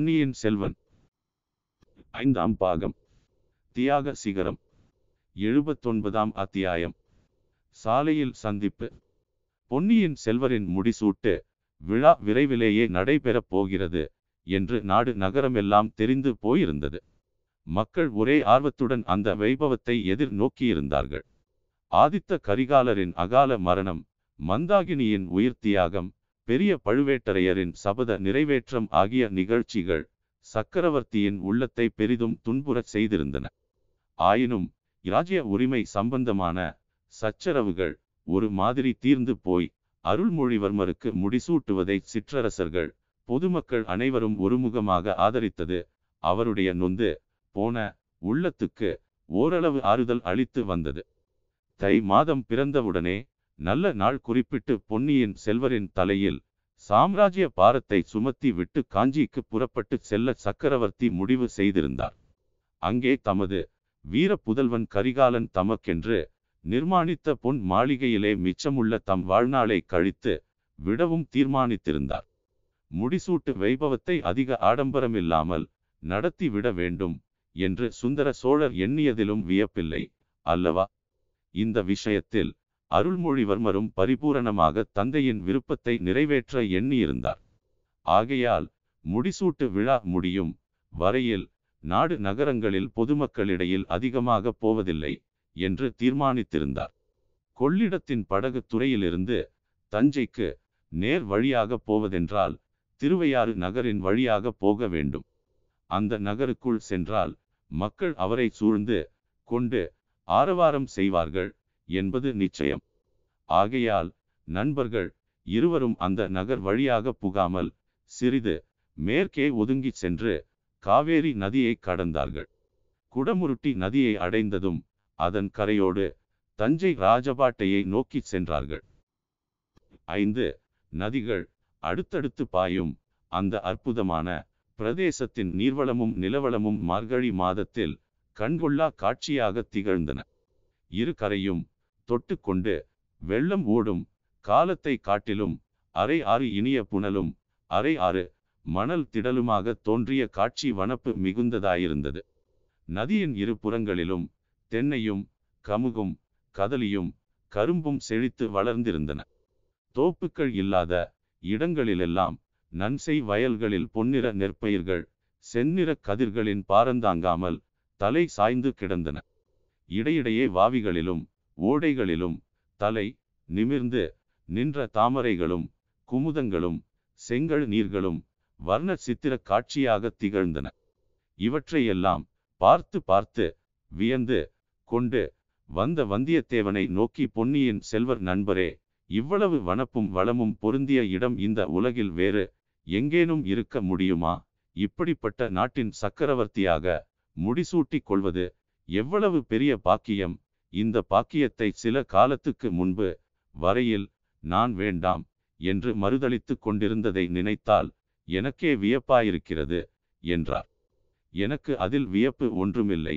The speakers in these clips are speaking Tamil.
பொன்னியின் செல்வன் 5ஆம் பாகம் தியாக சிகரம் 79ஆம் அத்தியாயம் சாலையில் சந்திப்பு. பொன்னியின் செல்வரின் முடிசூட்டு விழா விரைவிலேயே நடைபெறப் போகிறது என்று நாடு நகரமெல்லாம் தெரிந்து போயிருந்தது. மக்கள் ஒரே ஆர்வத்துடன் அந்த வைபவத்தை எதிர்நோக்கியிருந்தார்கள். ஆதித்த கரிகாலரின் அகால மரணம், மந்தாகினியின் உயிர் தியாகம், பெரிய பழுவேட்டரையரின் சபத நிறைவேற்றம் ஆகிய நிகழ்ச்சிகள் சக்கரவர்த்தியின் உள்ளத்தை பெரிதும் துன்புறச் செய்திருந்தன. ஆயினும் இராஜ்ய உரிமை சம்பந்தமான சச்சரவுகள் ஒரு மாதிரி தீர்ந்து போய் அருள்மொழிவர்மருக்கு முடிசூட்டுவதை சிற்றரசர்கள், பொதுமக்கள் அனைவரும் ஒருமுகமாக ஆதரித்தது அவருடைய நொந்து போன உள்ளத்துக்கு ஓரளவு ஆறுதல் அளித்து வந்தது. தை மாதம் பிறந்தவுடனே நல்ல நாள் குறிப்பிட்டு பொன்னியின் செல்வரின் தலையில் சாம்ராஜ்ய பாரத்தை சுமத்தி விட்டு காஞ்சிக்கு புறப்பட்டு செல்ல சக்கரவர்த்தி முடிவு செய்திருந்தார். அங்கே தமது வீர புதல்வன் கரிகாலன் தமக்கென்று நிர்மாணித்த பொன் மாளிகையிலே மிச்சமுள்ள தம் வாழ்நாளை கழித்து விடவும் தீர்மானித்திருந்தார். முடிசூட்டு வைபவத்தை அதிக ஆடம்பரமில்லாமல் நடத்தி விட வேண்டும் என்று சுந்தர சோழர் எண்ணியதிலும் வியப்பில்லை அல்லவா? இந்த விஷயத்தில் அருள்மொழிவர்மரும் பரிபூரணமாக தந்தையின் விருப்பத்தை நிறைவேற்ற எண்ணியிருந்தார். ஆகையால் முடிசூட்டு விழா முடியும் வரையில் நாடு நகரங்களில் பொதுமக்களிடையில் அதிகமாக போவதில்லை என்று தீர்மானித்திருந்தார். கொள்ளிடத்தின் படகு துறையிலிருந்து தஞ்சைக்கு நேர் வழியாக போவதென்றால் திருவையாறு நகரின் வழியாக போக வேண்டும். அந்த நகருக்குள் சென்றால் மக்கள் அவரை சூழ்ந்து கொண்டு ஆரவாரம் செய்வார்கள் என்பது நிச்சயம். ஆகையால் நண்பர்கள் இருவரும் அந்த நகர் வழியாக புகாமல் சிறிது மேற்கே ஒதுங்கி சென்று காவேரி நதியை கடந்தார்கள். குடமுருட்டி நதியை அடைந்ததும் அதன் கரையோடு தஞ்சை ராஜபாட்டையை நோக்கி சென்றார்கள். 5 நதிகள் அடுத்தடுத்து பாயும் அந்த அற்புதமான பிரதேசத்தின் நீர்வளமும் நிலவளமும் மார்கழி மாதத்தில் கண்கொள்ளா காட்சியாக திகழ்ந்தன. இரு கரையும் தொட்டு கொண்டு வெள்ளம் ஓடும் காலத்தை காட்டிலும் அரை ஆறு இனிய புனலும் அரை ஆறு மணல் திடலுமாக தோன்றிய காட்சி வனப்பு மிகுந்ததாயிருந்தது. நதியின் இரு புறங்களிலும் தென்னையும் கமுகும் கதலியும் கரும்பும் செழித்து வளர்ந்திருந்தன. தோப்புக்கள் இல்லாத இடங்களிலெல்லாம் நன்செய் வயல்களில் பொன்னிற நெற்பயிர்கள் செந்நிற கதிர்களின் பாரந்தாங்காமல் தலை சாய்ந்து கிடந்தன. இடையிடையே வாவிகளிலும் ஓடைகளிலும் தலை நிமிர்ந்து நின்ற தாமரைகளும் குமுதங்களும் செங்கல் நீர்களும் வர்ண சித்திர காட்சியாக திகழ்ந்தன. இவற்றையெல்லாம் பார்த்து பார்த்து வியந்து கொண்டு வந்த வந்தியத்தேவனை நோக்கி பொன்னியின் செல்வர், நண்பரே, இவ்வளவு வனப்பும் வளமும் பொருந்திய இடம் இந்த உலகில் வேறு எங்கேனும் இருக்க முடியுமா? இப்படிப்பட்ட நாட்டின் சக்கரவர்த்தியாக முடிசூட்டி கொள்வது எவ்வளவு பெரிய பாக்கியம்! இந்த பாக்கியத்தை சில காலத்துக்கு முன்பு வரையில் நான் வேண்டாம் என்று மறுதளித்து கொண்டிருந்ததை நினைத்தால் எனக்கே வியப்பாயிருக்கிறது என்றார். எனக்கு அதில் வியப்பு ஒன்றுமில்லை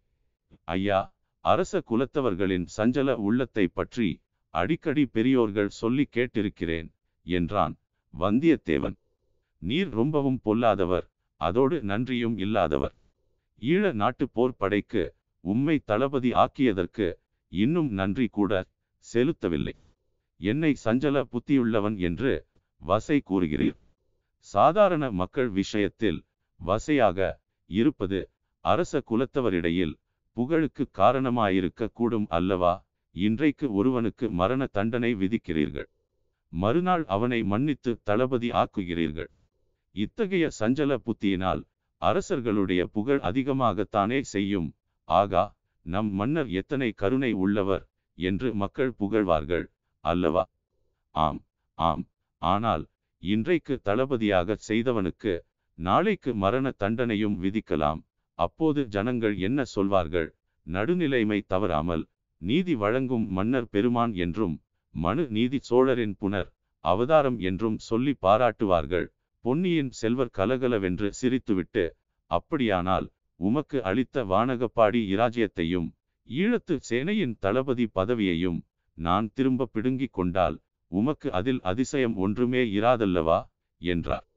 ஐயா. அரச குலத்தவர்களின் சஞ்சல உள்ளத்தை பற்றி அடிக்கடி பெரியோர்கள் சொல்லி கேட்டிருக்கிறேன் என்றான் வந்தியத்தேவன். நீர் ரொம்பவும் பொல்லாதவர், அதோடு நன்றியும் இல்லாதவர். ஈழ நாட்டு போர் படைக்கு உம்மை தளபதி ஆக்கியதற்கு இன்னும் நன்றி கூட செலுத்தவில்லை. என்னை சஞ்சல புத்தியுள்ளவன் என்று வசை கூறுகிறீர். சாதாரண மக்கள் விஷயத்தில் வசையாக இருப்பது அரச குலத்தவரிடையில் புகழுக்கு காரணமாயிருக்க கூடும் அல்லவா? இன்றைக்கு ஒருவனுக்கு மரண தண்டனை விதிக்கிறீர்கள், மறுநாள் அவனை மன்னித்து தளபதி ஆக்குகிறீர்கள். இத்தகைய சஞ்சல புத்தியினால் அரசர்களுடைய புகழ் அதிகமாகத்தானே செய்யும். ஆகா, நம் மன்னர் எத்தனை கருணை உள்ளவர் என்று மக்கள் புகழ்வார்கள் அல்லவா? ஆம் ஆம். ஆனால் இன்றைக்கு தளபதியாக செய்தவனுக்கு நாளைக்கு மரண தண்டனையும் விதிக்கலாம். அப்போது ஜனங்கள் என்ன சொல்வார்கள்? நடுநிலைமை தவறாமல் நீதி வழங்கும் மன்னர் பெருமான் என்றும் மனு நீதி சோழரின் புனர் அவதாரம் என்றும் சொல்லி பாராட்டுவார்கள். பொன்னியின் செல்வர் கலகலவென்று சிரித்துவிட்டு, அப்படியானால் உமக்கு அளித்த வானகப்பாடி இராஜ்யத்தையும் ஈழத்து சேனையின் தளபதி பதவியையும் நான் திரும்ப பிடுங்கிக் கொண்டால் உமக்கு அதில் அதிசயம் ஒன்றுமே இராதல்லவா என்றார்.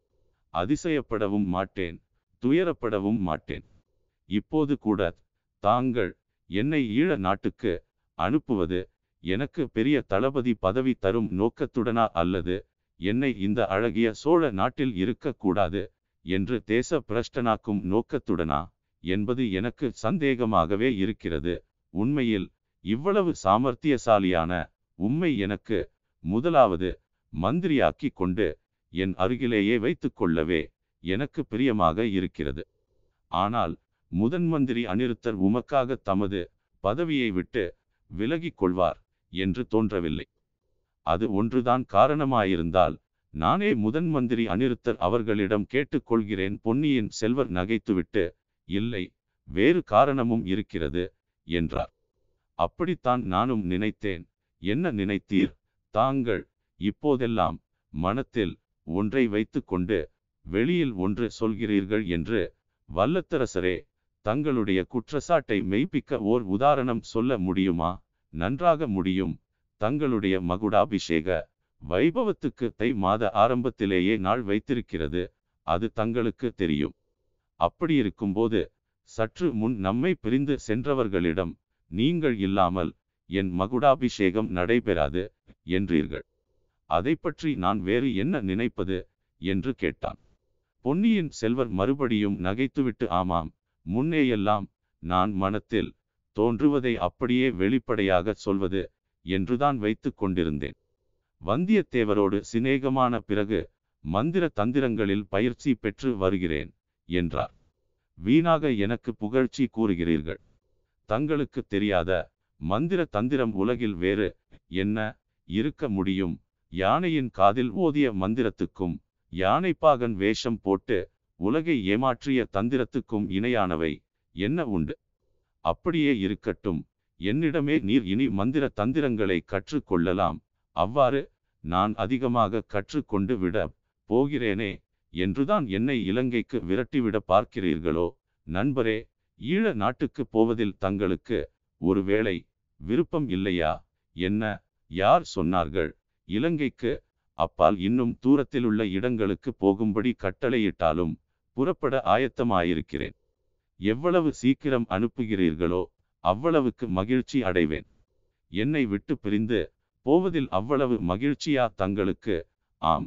அதிசயப்படவும் மாட்டேன், துயரப்படவும் மாட்டேன். இப்போது கூட தாங்கள் என்னை ஈழ நாட்டுக்கு அனுப்புவது எனக்கு பெரிய தளபதி பதவி தரும் நோக்கத்துடனா, அல்லது என்னை இந்த அழகிய சோழ நாட்டில் இருக்கக்கூடாது என்று தேச பிரஷ்டனாக்கும் நோக்கத்துடனா என்பது எனக்கு சந்தேகமாகவே இருக்கிறது. உண்மையில் இவ்வளவு சாமர்த்தியசாலியான உம்மை எனக்கு முதலாவது மந்திரியாக்கி கொண்டு என் அருகிலேயே வைத்து கொள்ளவே எனக்கு பிரியமாக இருக்கிறது. ஆனால் முதன் மந்திரி அநிருத்தர் உமக்காக தமது பதவியை விட்டு விலகிக் கொள்வார் என்று தோன்றவில்லை. அது ஒன்றுதான் காரணமாயிருந்தால் நானே முதன் மந்திரி அநிருத்தர் அவர்களிடம் கேட்டுக்கொள்கிறேன். பொன்னியின் செல்வர் நகைத்துவிட்டு, இல்லை, வேறு காரணமும் இருக்கிறது என்றார். அப்படித்தான் நானும் நினைத்தேன். என்ன நினைத்தீர்? தாங்கள் இப்போதெல்லாம் மனத்தில் ஒன்றை வைத்து கொண்டு வெளியில் ஒன்று சொல்கிறீர்கள் என்று. வல்லத்தரசரே, தங்களுடைய குற்றச்சாட்டை மெய்ப்பிக்க ஓர் உதாரணம் சொல்ல முடியுமா? நன்றாக முடியும். தங்களுடைய மகுடாபிஷேக வைபவத்துக்கு தை மாத ஆரம்பத்திலேயே நாள் வைத்திருக்கிறது. அது தங்களுக்கு தெரியும். அப்படியிருக்கும்போது சற்று முன் நம்மை பிரிந்து சென்றவர்களிடம் நீங்கள் இல்லாமல் என் மகுடாபிஷேகம் நடைபெறாது என்றீர்கள். அதை பற்றி நான் வேறு என்ன நினைப்பது என்று கேட்டான். பொன்னியின் செல்வர் மறுபடியும் நகைத்துவிட்டு, ஆமாம், முன்னேயெல்லாம் நான் மனத்தில் தோன்றுவதை அப்படியே வெளிப்படையாக சொல்வது என்றுதான் வைத்து கொண்டிருந்தேன். வந்தியத்தேவரோடு சிநேகமான பிறகு மந்திர தந்திரங்களில் பயிற்சி பெற்று வருகிறேன் என்றார். வீணாக எனக்கு புகழ்ச்சி கூறுகிறீர்கள். தங்களுக்கு தெரியாத மந்திர தந்திரம் உலகில் வேறு என்ன இருக்க முடியும்? யானையின் காதில் ஓதிய மந்திரத்துக்கும் யானைப்பாகன் வேஷம் போட்டு உலகை ஏமாற்றிய தந்திரத்துக்கும் இணையானவை என்ன உண்டு? அப்படியே இருக்கட்டும், என்னிடமே நீர் இனி மந்திர தந்திரங்களை கற்றுக்கொள்ளலாம். அவ்வாறு நான் அதிகமாக கற்றுக்கொண்டு விட போகிறேனே என்றுதான் என்னை இலங்கைக்கு விரட்டிவிட பார்க்கிறீர்களோ? நண்பரே, ஈழ நாட்டுக்கு போவதில் தங்களுக்கு ஒருவேளை விருப்பம் இல்லையா? என்ன, யார் சொன்னார்கள்? இலங்கைக்கு அப்பால் இன்னும் தூரத்திலுள்ள இடங்களுக்கு போகும்படி கட்டளையிட்டாலும் புறப்பட ஆயத்தமாயிருக்கிறேன். எவ்வளவு சீக்கிரம் அனுப்புகிறீர்களோ அவ்வளவுக்கு மகிழ்ச்சி அடைவேன். என்னை விட்டு பிரிந்து போவதில் அவ்வளவு மகிழ்ச்சியா தங்களுக்கு? ஆம்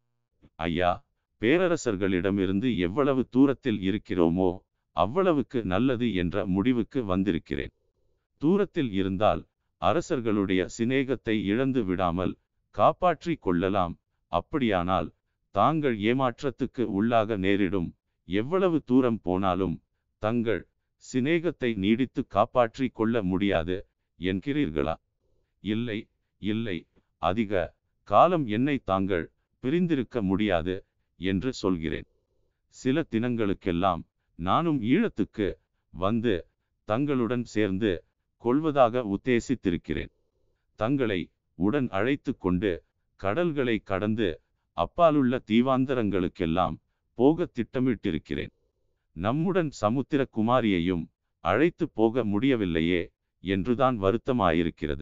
ஐயா, பேரரசர்களிடமிருந்து எவ்வளவு தூரத்தில் இருக்கிறோமோ அவ்வளவுக்கு நல்லது என்ற முடிவுக்கு வந்திருக்கிறேன். தூரத்தில் இருந்தால் அரசர்களுடைய சிநேகத்தை இழந்து விடாமல் காப்பாற்றி கொள்ளலாம். அப்படியானால் தாங்கள் ஏமாற்றத்துக்கு உள்ளாக நேரிடும். எவ்வளவு தூரம் போனாலும் தங்கள் சிநேகத்தை நீடித்து காப்பாற்றி கொள்ள முடியாது என்கிறீர்களா? இல்லை, இல்லை, அதிக காலம் என்னை தாங்கள் பிரிந்திருக்க முடியாது என்று சொல்கிறேன். சில தினங்களுக்கெல்லாம் நானும் ஈழத்துக்கு வந்து தங்களுடன் சேர்ந்து கொள்வதாக உத்தேசித்திருக்கிறேன். தங்களை உடன் அழைத்து கொண்டு கடல்களை கடந்து அப்பாலுள்ள தீவாந்தரங்களுக்கெல்லாம் போக திட்டமிட்டிருக்கிறேன். நம்முடன் சமுத்திர குமாரியையும் அழைத்து போக முடியவில்லையே என்றுதான் வருத்தமாயிருக்கிறது.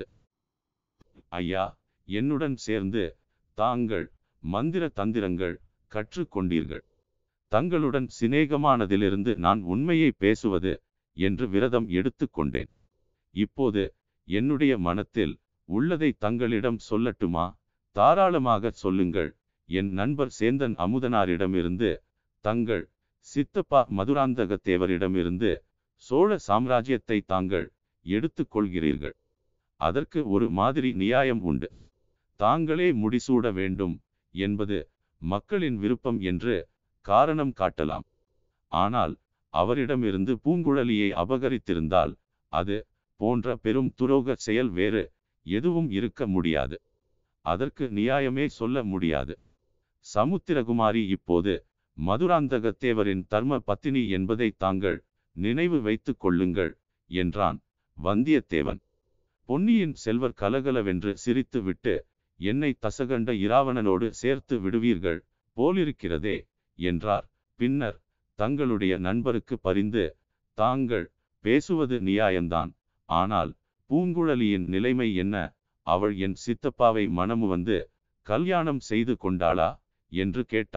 ஐயா, என்னுடன் சேர்ந்து தாங்கள் மந்திர தந்திரங்கள் கற்றுக்கொண்டீர்கள். தங்களுடன் சிநேகமானதிலிருந்து நான் உண்மையை பேசுவது என்று விரதம் எடுத்து கொண்டேன். இப்போது என்னுடைய மனத்தில் உள்ளதை தங்களிடம் சொல்லட்டுமா? தாராளமாக சொல்லுங்கள். என் நண்பர் சேந்தன் அமுதனாரிடமிருந்து, தங்கள் சித்தப்பா மதுராந்தகத்தேவரிடமிருந்து சோழ சாம்ராஜ்யத்தை தாங்கள் எடுத்து கொள்கிறீர்கள். அதற்கு ஒரு மாதிரி நியாயம் உண்டு. தாங்களே முடிசூட வேண்டும் என்பது மக்களின் விருப்பம் என்று காரணம் காட்டலாம். ஆனால் அவரிடமிருந்து பூங்குழலியை அபகரித்திருந்தால் அது போன்ற பெரும் துரோக செயல் வேறு எதுவும் இருக்க முடியாது. அதற்கு நியாயமே சொல்ல முடியாது. சமுத்திரகுமாரி இப்போது மதுராந்தகத்தேவரின் தர்ம பத்தினி என்பதை தாங்கள் நினைவு வைத்து கொள்ளுங்கள் என்றான் வந்தியத்தேவன். பொன்னியின் செல்வர் கலகலவென்று சிரித்து விட்டு, என்னை தசகண்ட இராவணனோடு சேர்த்து விடுவீர்கள் போலிருக்கிறதே என்றார். பின்னர் தங்களுடைய நண்பருக்கு பரிந்து, தாங்கள் பேசுவது நியாயம்தான். ஆனால் பூங்குழலியின் நிலைமை என்ன? அவள் என் சித்தப்பாவை மனமு வந்து கல்யாணம் செய்து கொண்டாளா என்று கேட்டார்.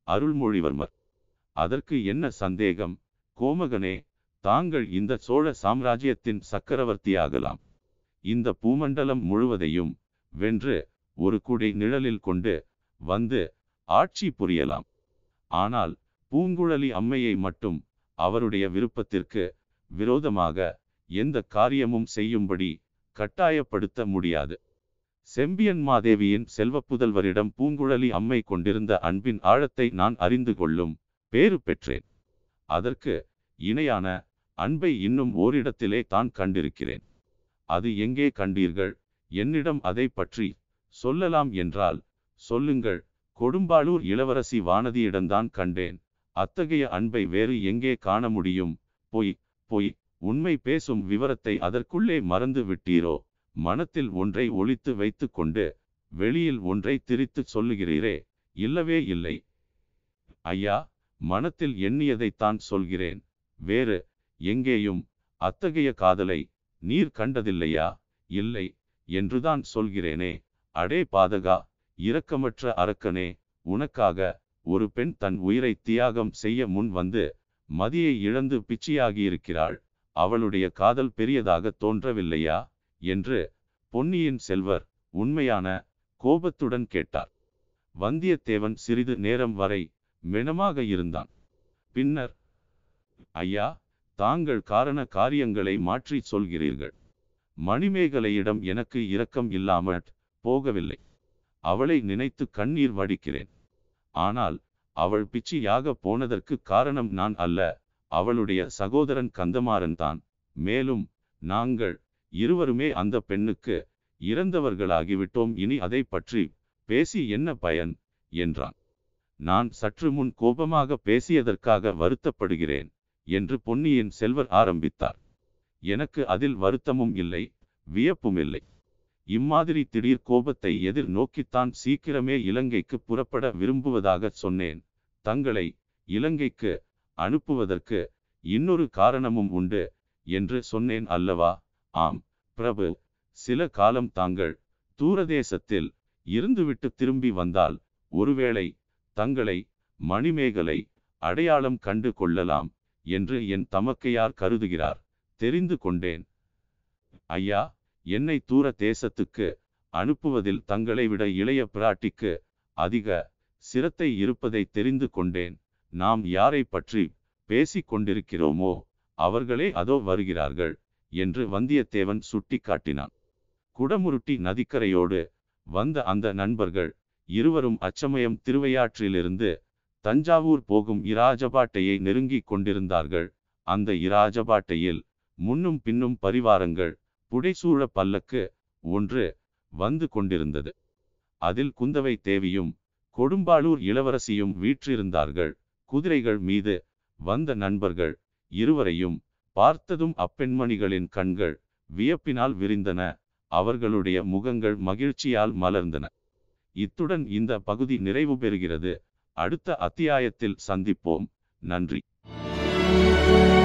அருள்மொழிவர்மர். அதற்கு என்ன சந்தேகம் கோமகனே, தாங்கள் இந்த சோழ சாம்ராஜ்யத்தின் சக்கரவர்த்தியாகலாம். இந்த பூமண்டலம் முழுவதையும் வென்று ஒரு குடை நிழலில் கொண்டு வந்து ஆட்சி புரியலாம். ஆனால் பூங்குழலி அம்மையை மட்டும் அவருடைய விருப்பத்திற்கு விரோதமாக எந்த காரியமும் செய்யும்படி கட்டாயப்படுத்த முடியாது. செம்பியன் மாதேவியின் செல்வப்புதல்வரிடம் பூங்குழலி அம்மை கொண்டிருந்த அன்பின் ஆழத்தை நான் அறிந்து கொள்ளும் பேறு பெற்றேன். அதற்கு இணையான அன்பை இன்னும் ஓரிடத்திலே தான் கண்டிருக்கிறேன். அது எங்கே கண்டீர்கள்? என்னிடம் அதை பற்றி சொல்லலாம் என்றால் சொல்லுங்கள். கொடும்பாளூர் இளவரசி வானதியிடம்தான் கண்டேன். அத்தகைய அன்பை வேறு எங்கே காண முடியும்? பொய் உண்மை பேசும் விவரத்தை அதற்குள்ளே மறந்து விட்டீரோ? மனத்தில் ஒன்றை ஒளித்து வைத்து கொண்டு வெளியில் ஒன்றை திரித்து சொல்லுகிறீரே. இல்லவே இல்லை ஐயா, மனத்தில் எண்ணியதைத்தான் சொல்கிறேன். வேறு எங்கேயும் அத்தகைய காதலை நீர் கண்டதில்லையா? இல்லை என்றுதான் சொல்கிறேனே. அடே பாதகா, இரக்கமற்ற அரக்கனே, உனக்காக ஒரு பெண் தன் உயிரை தியாகம் செய்ய முன் வந்து மதியை இழந்து பிச்சியாகியிருக்கிறாள். அவளுடைய காதல் பெரியதாக தோன்றவில்லையா என்று பொன்னியின் செல்வர் உண்மையான கோபத்துடன் கேட்டார். வந்தியத்தேவன் சிறிது நேரம் வரை மெனமாக இருந்தான். பின்னர், ஐயா, தாங்கள் காரண காரியங்களை மாற்றி சொல்கிறீர்கள். மணிமேகலையிடம் எனக்கு இரக்கம் இல்லாமற் போகவில்லை. அவளை நினைத்து கண்ணீர் வடிக்கிறேன். ஆனால் அவள் பிச்சியாக போனதற்கு காரணம் நான் அல்ல, அவளுடைய சகோதரன் கந்தமாறன் தான். மேலும் நாங்கள் இருவருமே அந்த பெண்ணுக்கு இறந்தவர்களாகிவிட்டோம். இனி அதை பற்றி பேசி என்ன பயன் என்றான். நான் சற்று முன் கோபமாக பேசியதற்காக வருத்தப்படுகிறேன் என்று பொன்னியின் செல்வர் ஆரம்பித்தார். எனக்கு அதில் வருத்தமும் இல்லை, வியப்பும் இல்லை. இம்மாதிரி திடீர் கோபத்தை எதிர் நோக்கித்தான் சீக்கிரமே இலங்கைக்கு புறப்பட விரும்புவதாக சொன்னேன். தங்களை இலங்கைக்கு அனுப்புவதற்கு இன்னொரு காரணமும் உண்டு என்று சொன்னேன் அல்லவா? ஆம் பிரபு, சில காலம் தாங்கள் தூரதேசத்தில் இருந்துவிட்டு திரும்பி வந்தால் ஒருவேளை தங்களை மணிமேகலை அடையாளம் கண்டு கொள்ளலாம் என்று என் தமக்கையார் கருதுகிறார். தெரிந்து கொண்டேன். ஐயா, என்னை தூர தேசத்துக்கு அனுப்புவதில் தங்களை விட இளைய பிராட்டிக்கு அதிக சிரத்தை இருப்பதை தெரிந்து கொண்டேன். நாம் யாரை பற்றி பேசிக் கொண்டிருக்கிறோமோ அவர்களே அதோ வருகிறார்கள் என்று வந்தியத்தேவன் சுட்டி காட்டினான். குடமுருட்டி நதிக்கரையோடு வந்த அந்த நண்பர்கள் இருவரும் அச்சமயம் திருவையாற்றிலிருந்து தஞ்சாவூர் போகும் இராஜபாட்டையை நெருங்கி கொண்டிருந்தார்கள். அந்த இராஜபாட்டையில் முன்னும் பின்னும் பரிவாரங்கள் புடைசூழ பல்லக்கு ஒன்று வந்து கொண்டிருந்தது. அதில் குந்தவை தேவியும் கொடும்பாளூர் இளவரசியும் வீற்றிருந்தார்கள். குதிரைகள் மீது வந்த நண்பர்கள் இருவரையும் பார்த்ததும் அப்பெண்மணிகளின் கண்கள் வியப்பினால் விரிந்தன. அவர்களுடைய முகங்கள் மகிழ்ச்சியால் மலர்ந்தன. இத்துடன் இந்த பகுதி நிறைவு பெறுகிறது. அடுத்த அத்தியாயத்தில் சந்திப்போம். நன்றி.